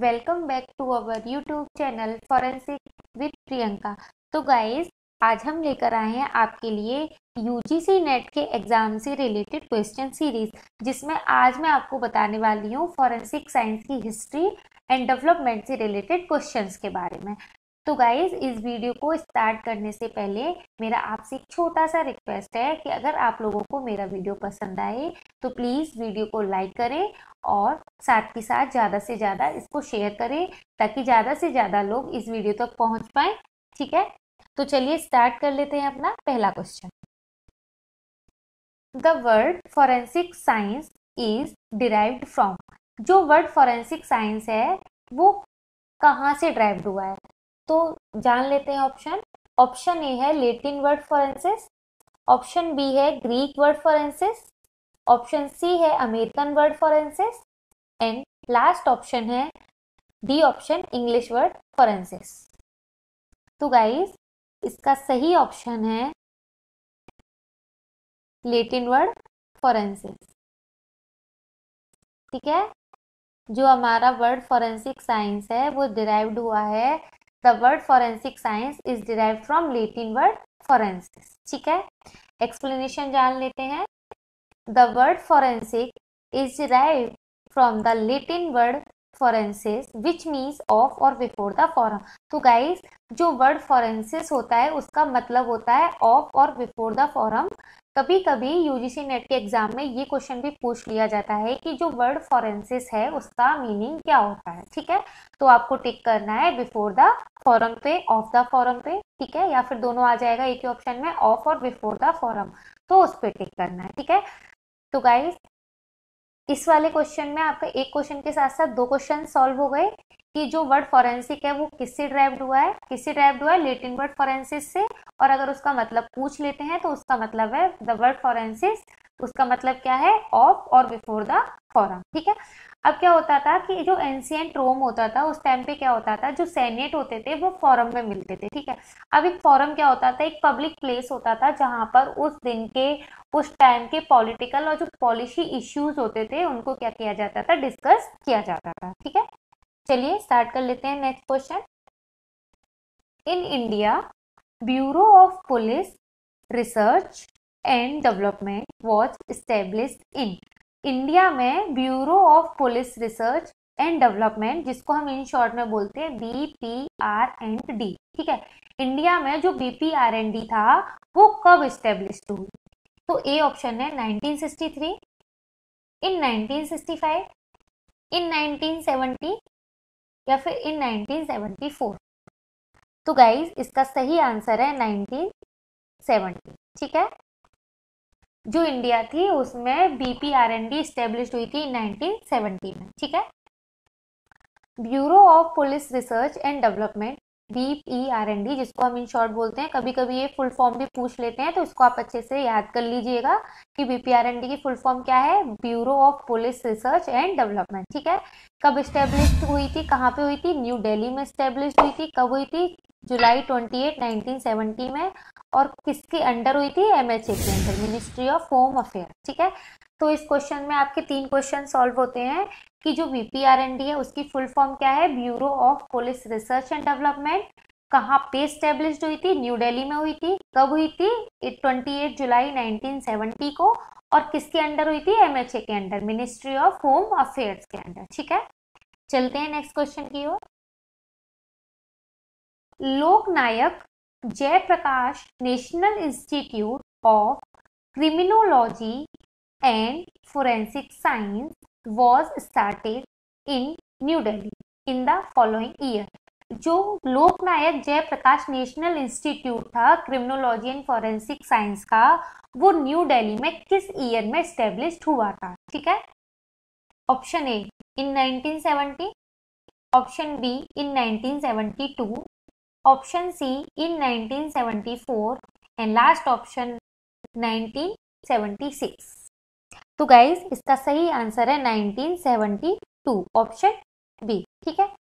Welcome back to our YouTube channel forensic with Priyanka. तो guys, आज हम लेकर आए हैं आपके लिए यूजीसी नेट के एग्जाम से रिलेटेड क्वेश्चन सीरीज, जिसमें आज मैं आपको बताने वाली हूँ फॉरेंसिक साइंस की हिस्ट्री एंड डेवलपमेंट से रिलेटेड क्वेश्चंस के बारे में। तो गाइज, इस वीडियो को स्टार्ट करने से पहले मेरा आपसे एक छोटा सा रिक्वेस्ट है कि अगर आप लोगों को मेरा वीडियो पसंद आए तो प्लीज़ वीडियो को लाइक करें और साथ ही साथ ज़्यादा से ज़्यादा इसको शेयर करें ताकि ज़्यादा से ज़्यादा लोग इस वीडियो तक पहुंच पाएं। ठीक है, तो चलिए स्टार्ट कर लेते हैं अपना पहला question. The word forensic science is derived from. जो वर्ड फॉरेंसिक साइंस है वो कहाँ से ड्राइव्ड हुआ है, तो जान लेते हैं ऑप्शन। ऑप्शन ए है Latin word forensis, option B है Greek word forensis, option C है American word forensis and last option है D option English word forensis. तो गाइस, इसका सही ऑप्शन है लेटिन वर्ड फॉरेंसिस। ठीक है, जो हमारा वर्ड फॉरेंसिक साइंस है वो डिराइव्ड हुआ है, the word forensic science is derived from Latin word forensis. ठीक है, एक्सप्लेनेशन जान लेते हैं। The word forensic is derived from the Latin word forensis which means of और बिफोर द फॉरम। तो गाइस, जो वर्ड फोरेंसिस होता है उसका मतलब होता है ऑफ और बिफोर द फॉरम। कभी कभी यूजीसी नेट के एग्जाम में ये क्वेश्चन भी पूछ लिया जाता है कि जो वर्ड फोरेंसिस है उसका मीनिंग क्या होता है। ठीक है, तो आपको टिक करना है बिफोर द फॉरम पे, ऑफ द फॉरम पे। ठीक है, या फिर दोनों आ जाएगा एक ही ऑप्शन में, ऑफ और बिफोर द फॉरम, तो उस पर टिक करना है। ठीक है, तो गाइस, इस वाले क्वेश्चन में आपका एक क्वेश्चन के साथ साथ दो क्वेश्चन सॉल्व हो गए कि जो वर्ड फॉरेंसिक है वो किससे ड्राइव्ड हुआ है। किससे ड्राइव्ड हुआ है? लेटिन वर्ड फॉरेंसिस से। और अगर उसका मतलब पूछ लेते हैं तो उसका मतलब है द वर्ड फॉरेंसिस, उसका मतलब क्या है? ऑफ और बिफोर द फॉरम। ठीक है, अब क्या होता था कि जो एंशिएंट रोम होता था उस टाइम पे क्या होता था, जो सेनेट होते थे वो फॉरम में मिलते थे। ठीक है, अब एक फॉरम क्या होता था, एक पब्लिक प्लेस होता था जहां पर उस दिन के, उस टाइम के पॉलिटिकल और जो पॉलिसी इश्यूज होते थे उनको क्या किया जाता था, डिस्कस किया जाता था। ठीक है, चलिए स्टार्ट कर लेते हैं next question. In India bureau of police research and development was established in. India में bureau of police research and development, जिसको हम इन शॉर्ट में बोलते हैं BPR&D। ठीक है, इंडिया में जो BPR&D था वो कब एस्टेब्लिश्ड हुई? तो ए ऑप्शन है 1963, इन 1965, इन 1970 या फिर इन 1974। तो गाइज, इसका सही आंसर है 1970। ठीक है, जो इंडिया थी उसमें BPR&D स्टेब्लिश हुई थी 1970 में। ठीक है, bureau of police research and development BPR&D, जिसको हम इन शॉर्ट बोलते हैं। कभी कभी ये फुल फॉर्म भी पूछ लेते हैं तो इसको आप अच्छे से याद कर लीजिएगा कि BPR&D की फुल फॉर्म क्या है, bureau of police research and development. ठीक है, कब स्टेब्लिश हुई थी, कहाँ पे हुई थी? न्यू दिल्ली में स्टेब्लिश हुई थी। कब हुई थी? जुलाई 28, 1970 में। और किसके अंडर हुई थी? MHA के under, ministry of home affair. ठीक है, तो इस क्वेश्चन में आपके 3 क्वेश्चन सॉल्व होते हैं कि जो BPR&D है उसकी फुल फॉर्म क्या है, bureau of police research and development. कहाँ पे स्टेब्लिश्ड हुई थी? न्यू दिल्ली में हुई थी। कब हुई थी? 28 जुलाई 1970 को। और किसके अंडर हुई थी? MHA के under, ministry of home affairs के अंडर। ठीक है, चलते हैं नेक्स्ट क्वेश्चन की ओर। Loknayak Jayaprakash national institute of criminology and forensic science was started in New Delhi in the following year। जो लोकनायक जयप्रकाश नेशनल इंस्टीट्यूट था क्रिमिनोलॉजी एंड फोरेंसिक साइंस का, वो न्यू दिल्ली में किस ईयर में स्टेब्लिश्ड हुआ था? ठीक है, option A in 1970, option B in 1972, option C in 1974 and last option 1976। तो गाइज, इसका सही आंसर है 1972, ऑप्शन बी। ठीक है,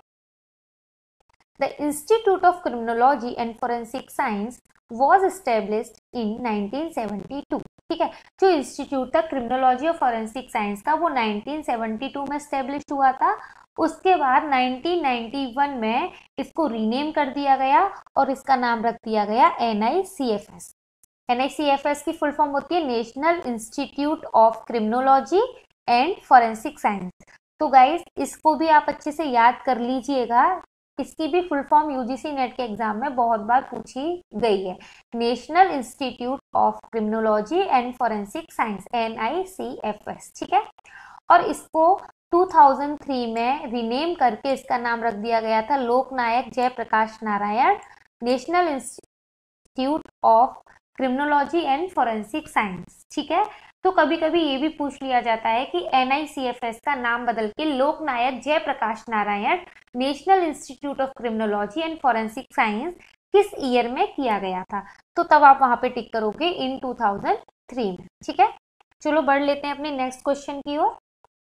the institute of criminology and forensic science was established in 1972। ठीक है। जो इंस्टीट्यूट था क्रिमिनोलॉजी और फॉरेंसिक साइंस का, वो 1972 में स्टेब्लिश हुआ था। उसके बाद 1991 में इसको रीनेम कर दिया गया और इसका नाम रख दिया गया NICFS। NICFS की फुल फॉर्म होती है national institute of criminology and forensic science. तो गाइस इसको भी आप अच्छे से याद कर लीजिएगा, इसकी भी फुल फॉर्म यूजीसी नेट के एग्जाम में बहुत बार पूछी गई है। National institute of criminology and forensic science, NICFS, ठीक है। और इसको 2003 में रीनेम करके इसका नाम रख दिया गया था Loknayak Jayaprakash Narayan national institute of criminology and forensic science, ठीक है। तो कभी कभी ये भी पूछ लिया जाता है कि NICFS का नाम बदल के Loknayak Jayaprakash Narayan national institute of criminology and forensic science किस ईयर में किया गया था, तो तब आप वहां पे टिक करोगे इन 2003 में, ठीक है। चलो बढ़ लेते हैं अपने नेक्स्ट क्वेश्चन की ओर।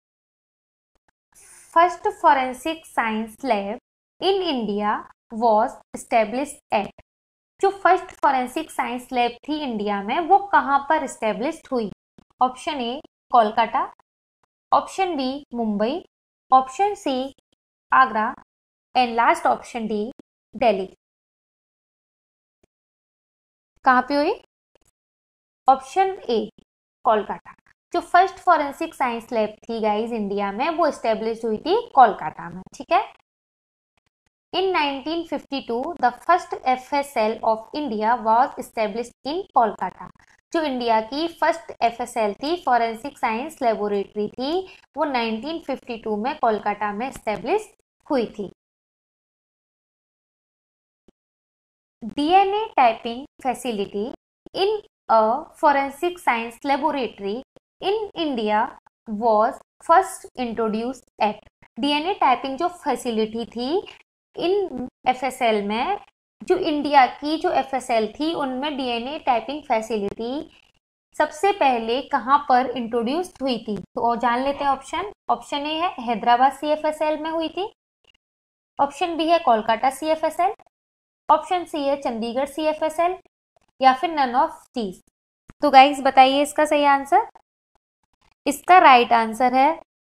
First forensic science lab in India was established at, जो फर्स्ट फॉरेंसिक साइंस लैब थी इंडिया में वो कहां पर एस्टेब्लिश्ड हुई? Option A Kolkata, option B Mumbai, option C Agra and last option D Delhi. कहां पे हुई? Option A Kolkata. जो फर्स्ट फॉरेंसिक साइंस लैब थी गाइस इंडिया में वो एस्टेब्लिश हुई थी कोलकाता में, ठीक है। In 1952, the first FSL of India was established in Kolkata. जो इंडिया की फर्स्ट FSL थी, फॉरेंसिक साइंस लेबोरेटरी थी, वो 1952 में कोलकाता में एस्टेब्लिश हुई थी। DNA typing facility in a forensic science laboratory in India was first introduced at, DNA typing जो फैसिलिटी थी इन FSL में, जो इंडिया की जो FSL थी उनमें DNA टाइपिंग फैसिलिटी सबसे पहले कहां पर इंट्रोड्यूस हुई थी? तो जान लेते हैं ऑप्शन। ऑप्शन ए है हैदराबाद CFSL में हुई थी, ऑप्शन बी है कोलकाता CFSL, ऑप्शन सी है चंडीगढ़ CFSL, या फिर नन ऑफ दीज। तो गाइस बताइए इसका सही आंसर। इसका राइट आंसर है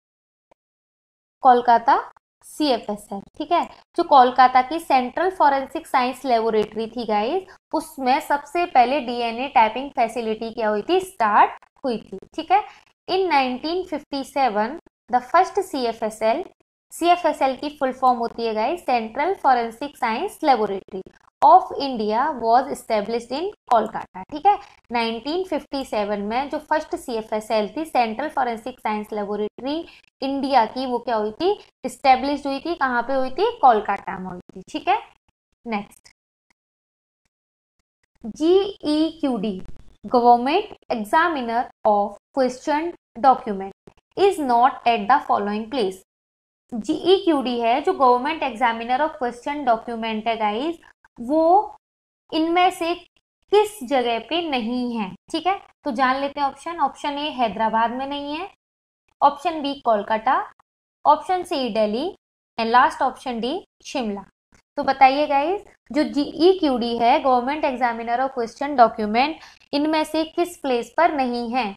कोलकाता CFSL, ठीक है। जो कोलकाता की सेंट्रल फॉरेंसिक साइंस लेबोरेटरी थी गाइस, उसमें सबसे पहले DNA टाइपिंग फैसिलिटी क्या हुई थी? स्टार्ट हुई थी, ठीक है। इन 1957 द फर्स्ट CFSL की फुल फॉर्म होती है guys central forensic science laboratory of India was established in Kolkata, ठीक है। 1957 में जो फर्स्ट CFSL थी central forensic science laboratory India की, वो क्या हुई थी? एस्टेब्लिश हुई थी। कहाँ पे हुई थी? कोलकाता में हुई थी, ठीक है। Next, GEQD government examiner of question document is not at the following place. GEQD है जो government examiner of question document है गाइस, वो इनमें से किस जगह पे नहीं है, ठीक है। तो जान लेते हैं ऑप्शन। ऑप्शन ए हैदराबाद में नहीं है, option B Kolkata, option C Delhi and last option D Shimla. तो बताइए गाइस, जो GEQD है government examiner of question document, इनमें से किस प्लेस पर नहीं है?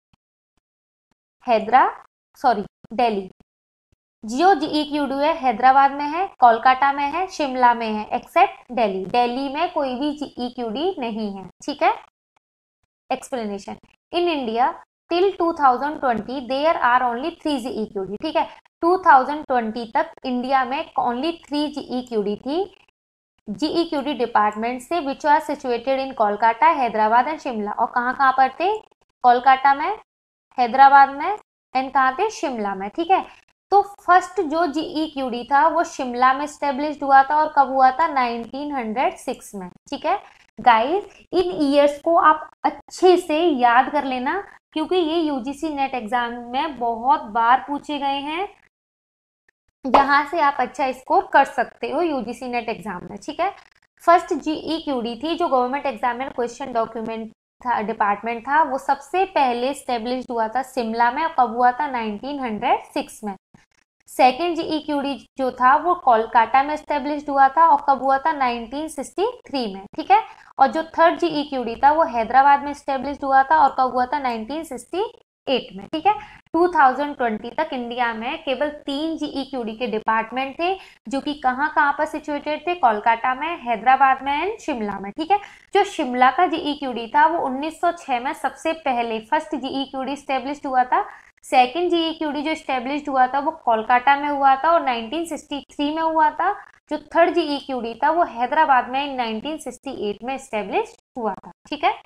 दिल्ली। जो GEQD है हैदराबाद में है, कोलकाता में है, शिमला में है, एक्सेप्ट दिल्ली। दिल्ली में कोई भी GEQD नहीं है, ठीक है। Explanation, in India till 2020 there are only 3 GEQD, ठीक है। 2020 तक इंडिया में ओनली 3 GEQD थी, GEQD डिपार्टमेंट से, which are situated in Kolkata, Hyderabad and Shimla. और कहाँ पर थे? कोलकाता में, हैदराबाद में एंड कहाँ थे? शिमला में, ठीक है। तो फर्स्ट जो GEQD था वो शिमला में स्टेब्लिश्ड हुआ था, और कब हुआ था? 1906 में, ठीक है। गाइस इन ईयर्स को आप अच्छे से याद कर लेना, क्योंकि ये UGC नेट एग्जाम में बहुत बार पूछे गए हैं, यहाँ से आप अच्छा स्कोर कर सकते हो UGC नेट एग्जाम में, ठीक है। फर्स्ट GEQD थी जो गवर्नमेंट एग्जामिनर क्वेश्चन डॉक्यूमेंट था, डिपार्टमेंट था, वो सबसे पहले स्टेब्लिश्ड हुआ था शिमला में, और कब हुआ था? 1906 में। सेकेंड GEQD जो था वो कोलकाता में स्टेब्लिश हुआ था और कब हुआ था 1963 में, ठीक है। और जो थर्ड GEQD था वो हैदराबाद में स्टेब्लिश हुआ था और कब हुआ था 1968 में, ठीक है। 2020 तक इंडिया में केवल 3 GEQD के डिपार्टमेंट थे जो कि कहाँ कहाँ पर सिचुएटेड थे, कोलकाता में, हैदराबाद में एंड शिमला में, ठीक है। जो शिमला का GEQD था वो 1906 में सबसे पहले फर्स्ट GEQD स्टेब्लिश हुआ था। सेकेंड GEQD जो स्टेब्लिश हुआ था वो कोलकाता में हुआ था और 1963 में हुआ था। जो थर्ड GEQD था वो हैदराबाद में 1968 में स्टेब्लिश हुआ था, ठीक है।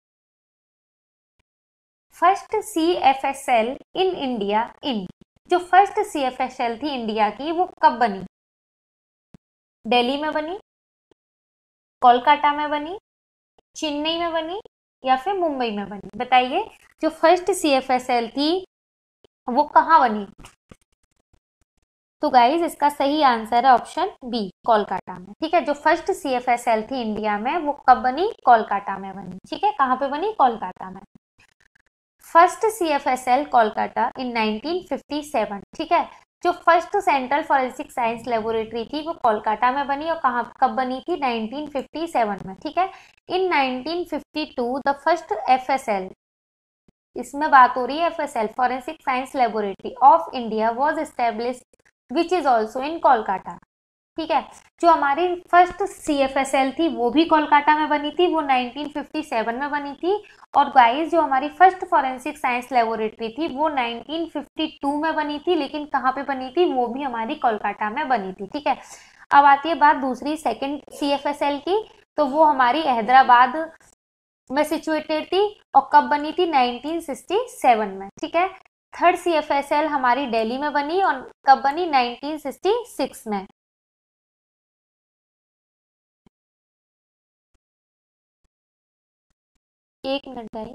First CFSL in India in, जो फर्स्ट CFSL थी इंडिया की वो कब बनी? दिल्ली में बनी, कोलकाता में बनी, चेन्नई में बनी या फिर मुंबई में बनी? बताइए, जो फर्स्ट CFSL थी वो कहाँ बनी? तो गाइज इसका सही आंसर है ऑप्शन बी, कोलकाता में, ठीक है। जो फर्स्ट CFSL थी इंडिया में वो कब बनी? कोलकाता में बनी, ठीक है। कहाँ पे बनी? कोलकाता में। फर्स्ट CFSL कोलकाता इन 1957, ठीक है। जो first central forensic science laboratory थी वो कोलकाता में बनी और कहाँ कब बनी थी? 1957 में, ठीक है। इन 1952 द फर्स्ट FSL, इसमें बात हो रही है FSL forensic science laboratory of India was established which is also in Kolkata, ठीक है। जो हमारी फर्स्ट CFSL थी वो भी कोलकाता में बनी थी, वो 1957 में बनी थी। और गाइस जो हमारी फर्स्ट फॉरेंसिक साइंस लेबोरेटरी थी वो 1952 में बनी थी, लेकिन कहाँ पे बनी थी? वो भी हमारी कोलकाता में बनी थी, ठीक है। अब आती है बात दूसरी सेकेंड CFSL की, तो वो हमारी हैदराबाद में सिचुएटेड थी और कब बनी थी? 1967 में, ठीक है। थर्ड CFSL हमारी दिल्ली में बनी और कब बनी? 1966 में। एक मिनट गाइस,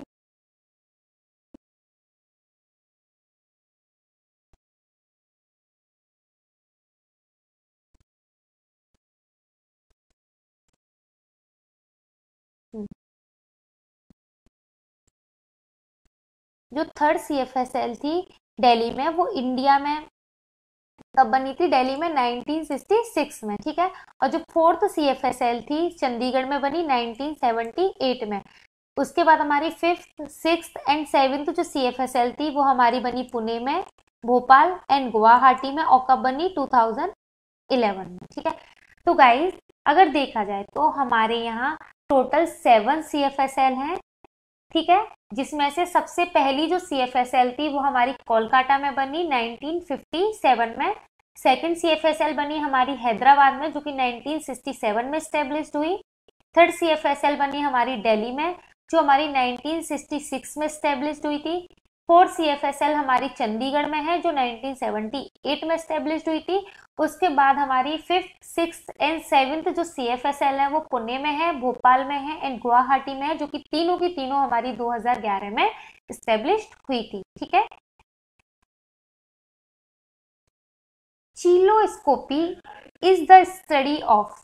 जो थर्ड CFSL थी दिल्ली में वो इंडिया में कब बनी थी? दिल्ली में 1966 में, ठीक है। और जो फोर्थ CFSL थी चंडीगढ़ में बनी 1978 में। उसके बाद हमारी फिफ्थ, सिक्स्थ एंड सेवेंथ जो CFSL थी वो हमारी बनी पुणे में, भोपाल एंड गुवाहाटी में और कब बनी? 2011 में, ठीक है। तो गाइस अगर देखा जाए तो हमारे यहाँ टोटल 7 CFSL हैं, ठीक है। जिसमें से सबसे पहली जो CFSL थी वो हमारी कोलकाता में बनी 1957 में। सेकंड CFSL बनी हमारी हैदराबाद में जो कि 1967 में स्टेब्लिश्ड हुई। थर्ड CFSL बनी हमारी दिल्ली में जो हमारी 1966 में स्टेब्लिश्ड हुई थी। फोर्थ CFSL हमारी चंडीगढ़ में है जो 1978 में स्टेब्लिश्ड हुई थी। उसके बाद हमारी फिफ्थ, सिक्स्थ एंड सेवेंथ जो CFSL है वो पुणे में है, भोपाल में है एंड गुवाहाटी में है, जो कि तीनों की तीनों हमारी 2011 में स्टेब्लिश्ड हुई थी, ठीक है। Cheiloscopy is the study of,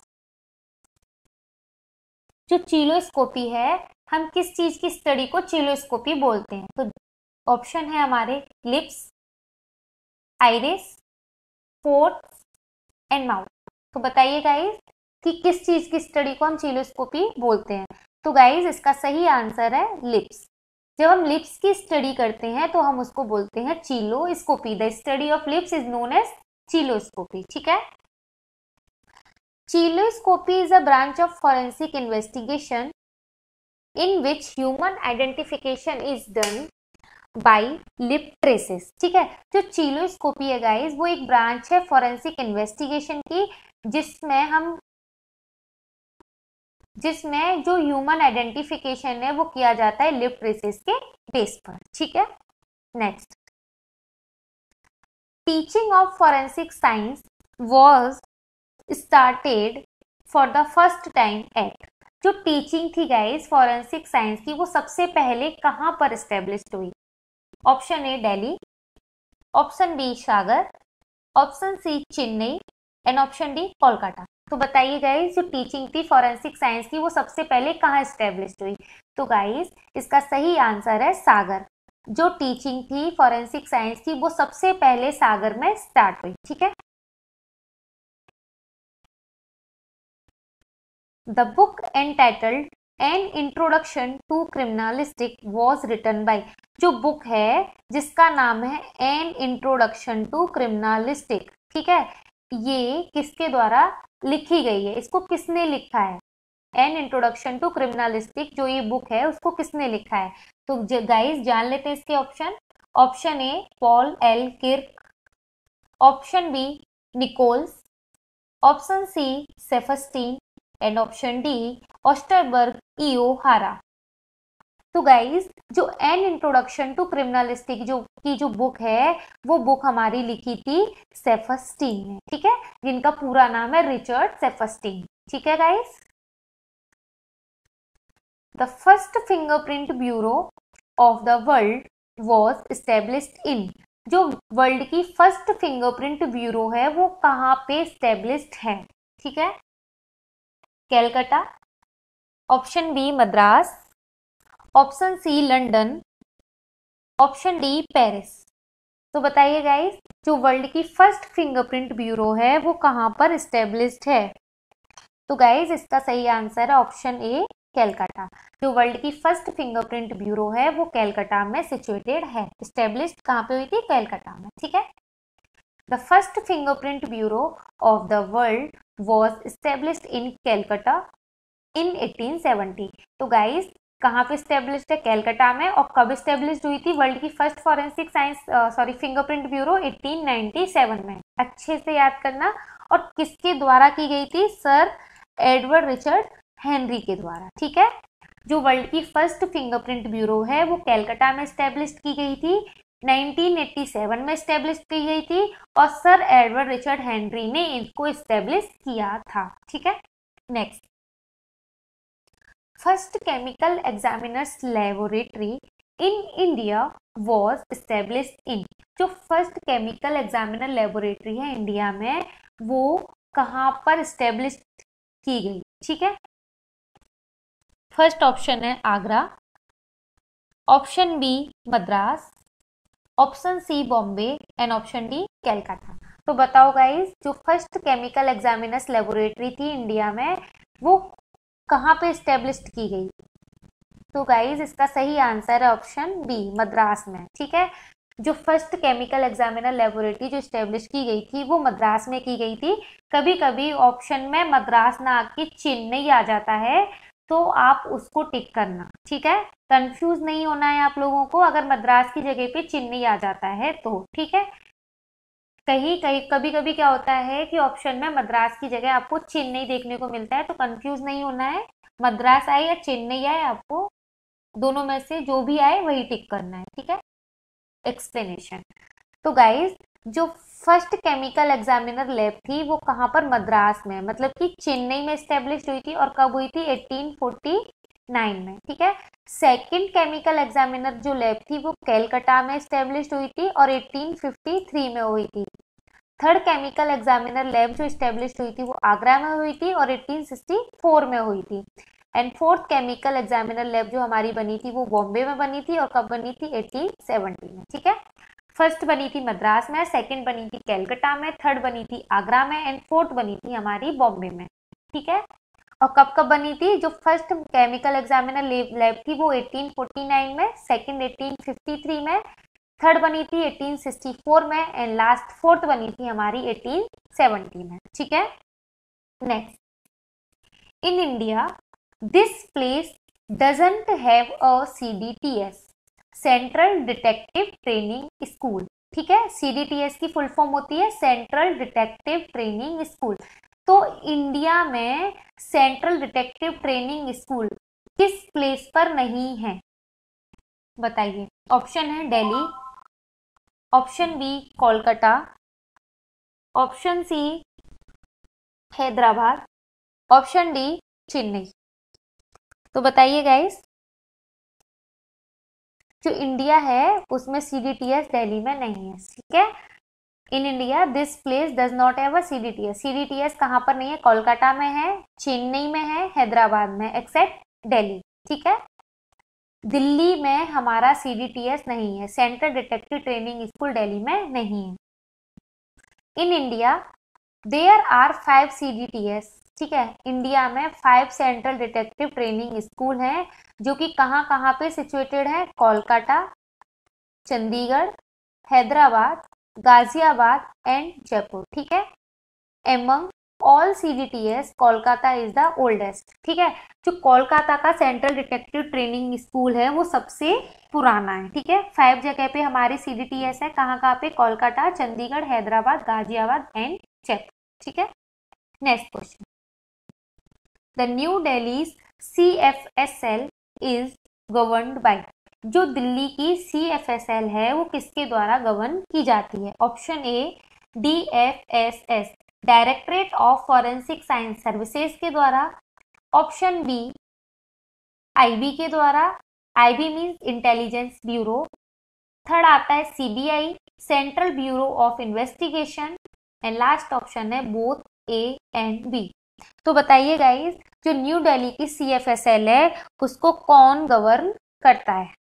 जो चीलोस्कोपी है हम किस चीज की स्टडी को चीलोस्कोपी बोलते हैं? तो ऑप्शन है हमारे lips, iris, fourth and mouth. तो बताइए गाइस कि किस चीज की स्टडी को हम चीलोस्कोपी बोलते हैं? तो गाइस इसका सही आंसर है लिप्स। जब हम लिप्स की स्टडी करते हैं तो हम उसको बोलते हैं cheiloscopy. The study of lips is known as cheiloscopy, ठीक है। चीलोस्कोपी is a branch of forensic investigation in which human identification is done by lip traces, ठीक है। जो चीलोस्कोपी है गाइस वो एक ब्रांच है फॉरेंसिक इन्वेस्टिगेशन की जिसमें जो ह्यूमन आइडेंटिफिकेशन है वो किया जाता है लिप ट्रेसेस के बेस पर, ठीक है। Next, teaching of forensic science was started for the first time at, जो टीचिंग थी गाइस फॉरेंसिक साइंस की वो सबसे पहले कहाँ पर स्टेब्लिश्ड हुई? Option A Delhi, option B Sagar, option C Chennai and option D Kolkata. तो बताइए गाइस जो टीचिंग थी फॉरेंसिक साइंस की वो सबसे पहले कहाँ स्टेब्लिश्ड हुई? तो गाइस इसका सही आंसर है सागर। जो टीचिंग थी फॉरेंसिक साइंस की वो सबसे पहले सागर में स्टार्ट हुई। ठीक है, the book entitled an introduction to criminalistic was written by, जो बुक है जिसका नाम है एन इंट्रोडक्शन टू क्रिमिनलिस्टिक, ठीक है, ये किसके द्वारा लिखी गई है, इसको किसने लिखा है, एन इंट्रोडक्शन टू क्रिमिनलिस्टिक जो ये बुक है उसको किसने लिखा है। तो गाइस जान लेते हैं इसके option. Option A Paul L Kirk, option B Nichols, option C Saferstein and option D Osterburg O'Hara. तो गाइस जो एन इंट्रोडक्शन टू क्रिमिनलिस्टिक जो बुक है वो बुक हमारी लिखी थी सेफस्टीन ने, ठीक है, जिनका पूरा नाम है रिचर्ड सेफस्टीन। ठीक है guys, the first fingerprint bureau of the world was established in, जो वर्ल्ड की फर्स्ट फिंगरप्रिंट ब्यूरो है वो कहाँ पे स्टेब्लिश्ड है, ठीक है, Calcutta, option B Madras, option C London, option D Paris. तो बताइए गाइस जो वर्ल्ड की फर्स्ट फिंगरप्रिंट ब्यूरो है वो कहाँ पर स्टेब्लिश्ड है। तो गाइस इसका सही आंसर है ऑप्शन ए कैलकाटा। जो वर्ल्ड की फर्स्ट फिंगरप्रिंट ब्यूरो है वो कैलकाटा में सिचुएटेड है। स्टेब्लिश्ड कहाँ पे हुई थी, कैलकाटा में। ठीक है, the first fingerprint bureau of the world was established in Calcutta in 1870। तो गाइस कहाँ पे स्टेब्लिश्ड है, कैलकाटा में। और कब स्टेब्लिश्ड हुई थी वर्ल्ड की first forensic science fingerprint bureau, 1897 में। अच्छे से याद करना। और किसके द्वारा की गई थी, सर एडवर्ड रिचर्ड हेनरी के द्वारा। ठीक है, जो वर्ल्ड की फर्स्ट फिंगरप्रिंट ब्यूरो है वो कैलकाटा में स्टेब्लिश की गई थी, 1987 में स्टेब्लिश की गई थी और सर एडवर्ड रिचर्ड हेनरी ने इसको स्टेब्लिश किया था। ठीक है, next, first chemical examiners laboratory in India was established in, जो फर्स्ट केमिकल एग्जामिनर लेबोरेटरी है इंडिया में वो कहाँ पर स्टेब्लिश की गई। ठीक है, फर्स्ट ऑप्शन है Agra, option B Madras, option C Bombay and option D Calcutta. तो बताओ गाइस जो फर्स्ट केमिकल एग्जामिनर्स लेबोरेटरी थी इंडिया में वो कहाँ पे स्टेब्लिश्ड की गई। तो गाइस इसका सही आंसर है ऑप्शन बी मद्रास में। ठीक है, जो फर्स्ट केमिकल एग्जामिनर लेबोरेटरी जो स्टेब्लिश की गई थी वो मद्रास में की गई थी। कभी कभी ऑप्शन में मद्रास ना आके चेन्नई आ जाता है तो आप उसको टिक करना। ठीक है, कंफ्यूज नहीं होना है आप लोगों को अगर मद्रास की जगह पे चेन्नई आ जाता है तो। ठीक है, कहीं कहीं कभी कभी क्या होता है कि ऑप्शन में मद्रास की जगह आपको चेन्नई देखने को मिलता है, तो कंफ्यूज नहीं होना है। मद्रास आए या चेन्नई आए आपको दोनों में से जो भी आए वही टिक करना है। ठीक है, एक्सप्लेनेशन। तो गाइस जो फर्स्ट केमिकल एग्जामिनर लैब थी वो कहाँ पर, मद्रास में, मतलब कि चेन्नई में स्टेब्लिश हुई थी। और कब हुई थी, 1849 में। ठीक है, सेकंड केमिकल एग्जामिनर जो लैब थी वो कैलकाटा में स्टेब्लिश हुई थी और 1853 में हुई थी। थर्ड केमिकल एग्जामिनर लैब जो स्टेब्लिश हुई थी वो आगरा में हुई थी और 1864 में हुई थी। And fourth chemical examiner lab जो हमारी बनी थी वो बॉम्बे में बनी थी और कब बनी थी, 1870 में। ठीक है, फर्स्ट बनी थी मद्रास में, सेकंड बनी थी कैलकाटा में, थर्ड बनी थी आगरा में एंड फोर्थ बनी थी हमारी बॉम्बे में। ठीक है, और कब कब बनी थी, जो फर्स्ट केमिकल एग्जामिनर लैब थी वो 1849 में, सेकंड 1853 में, थर्ड बनी थी 1864 में एंड लास्ट फोर्थ बनी थी हमारी 1870 में। ठीक है, next, in India this place doesn't have a CDTS, central detective training school. ठीक है, CDTS की फुल फॉर्म होती है सेंट्रल डिटेक्टिव ट्रेनिंग स्कूल। तो इंडिया में सेंट्रल डिटेक्टिव ट्रेनिंग स्कूल किस प्लेस पर नहीं है, बताइए। ऑप्शन है Delhi, option B Kolkata, option C Hyderabad, option D Chennai. तो बताइए गाइस जो इंडिया है उसमें CDTS दिल्ली में नहीं है। ठीक है, in India this place does not have a CDTS। CDTS कहाँ पर नहीं है, कोलकाता में है, चेन्नई में है, हैदराबाद में, एक्सेप्ट दिल्ली। ठीक है, दिल्ली में हमारा CDTS नहीं है, central detective training school Delhi में नहीं है। In India there are 5 CDTS, ठीक है, इंडिया में 5 सेंट्रल डिटेक्टिव ट्रेनिंग स्कूल हैं जो कि कहाँ कहाँ पे सिचुएटेड है, कोलकाता, चंडीगढ़, हैदराबाद, गाजियाबाद एंड जयपुर, ठीक है। Among all CDTS Kolkata is the oldest, ठीक है। जो कोलकाता का सेंट्रल डिटेक्टिव ट्रेनिंग स्कूल है वो सबसे पुराना है, ठीक है। 5 जगह पे हमारी CDTS है, कहाँ कहाँ पे, कोलकाता, चंडीगढ़, हैदराबाद, गाजियाबाद एंड जयपुर, ठीक है। Next question, the new Delhi CFSL is governed by, जो दिल्ली की CFSL है वो किसके द्वारा गवर्न की जाती है? Option A DFSS directorate of forensic science services के द्वारा, ऑप्शन बी IB के द्वारा, IB means intelligence bureau, third आता है CBI central bureau of investigation and last option है बोथ A एंड B। तो बताइए गाइस, जो न्यू दिल्ली की CFSL है उसको कौन गवर्न करता है?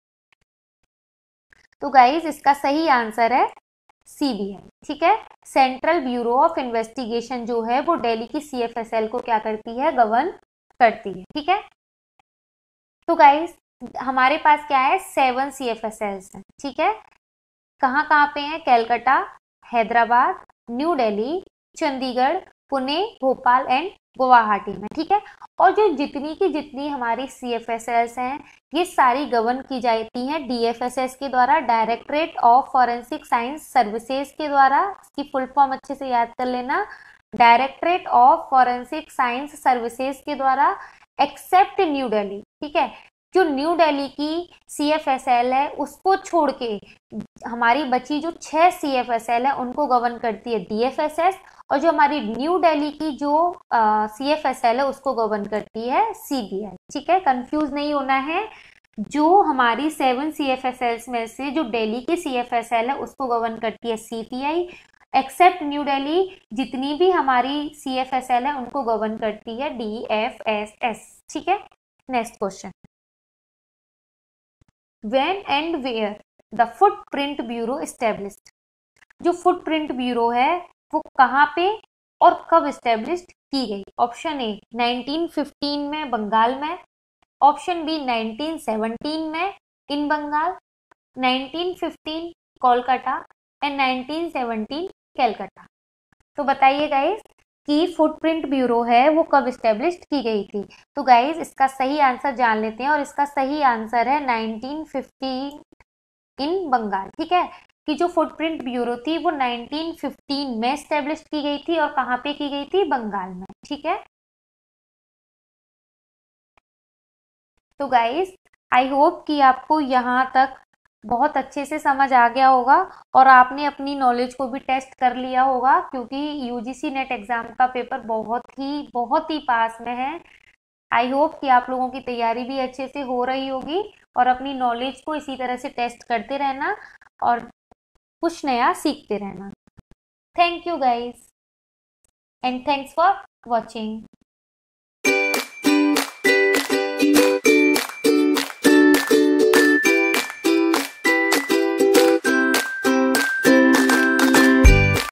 तो गाइस इसका सही आंसर है CBI, ठीक है। सेंट्रल ब्यूरो ऑफ इन्वेस्टिगेशन जो है वो दिल्ली की CFSL को क्या करती है, गवर्न करती है, ठीक है। तो गाइस हमारे पास क्या है, 7 CFSLs हैं, ठीक है। कहाँ कहाँ पे हैं, कलकत्ता, हैदराबाद, न्यू दिल्ली, चंडीगढ़, पुणे, भोपाल एंड गुवाहाटी में, ठीक है। और जो जितनी की जितनी हमारी CFSLs हैं ये सारी गवर्न की जाती हैं DFSS के द्वारा, directorate of forensic science services के द्वारा। इसकी फुल फॉर्म अच्छे से याद कर लेना, directorate of forensic science services के द्वारा, एक्सेप्ट न्यू दिल्ली, ठीक है। जो न्यू दिल्ली की CFSL है उसको छोड़ के हमारी बची जो 6 CFSL है उनको गवर्न करती है DFSS, और जो हमारी न्यू दिल्ली की जो CFSL है उसको गवर्न करती है CBI, ठीक है। कंफ्यूज नहीं होना है, जो हमारी 7 CFSLs में से जो दिल्ली की CFSL है उसको गवर्न करती है CBI, एक्सेप्ट न्यू दिल्ली जितनी भी हमारी CFSL है उनको गवर्न करती है DFSS, ठीक है। Next question, when and where the footprint bureau established, जो फुटप्रिंट ब्यूरो है वो कहाँ पे और कब एस्टेब्लिश की गई? ऑप्शन ए 1915 में बंगाल में, ऑप्शन बी 1917 में इन बंगाल, 1915 कोलकाता एंड 1917 कलकत्ता। तो बताइए गाइस कि फुटप्रिंट ब्यूरो है वो कब एस्टेब्लिश की गई थी? तो गाइस इसका सही आंसर जान लेते हैं, और इसका सही आंसर है 1915 इन बंगाल, ठीक है। कि जो फुटप्रिंट ब्यूरो थी वो 1915 में एस्टेब्लिश की गई थी, और कहाँ पे की गई थी? बंगाल में, ठीक है। तो गाइस आई होप कि आपको यहाँ तक बहुत अच्छे से समझ आ गया होगा और आपने अपनी नॉलेज को भी टेस्ट कर लिया होगा, क्योंकि UGC नेट एग्जाम का पेपर बहुत ही पास में है। आई होप कि आप लोगों की तैयारी भी अच्छे से हो रही होगी, और अपनी नॉलेज को इसी तरह से टेस्ट करते रहना और कुछ नया सीखते रहना। Thank you guys and thanks for watching.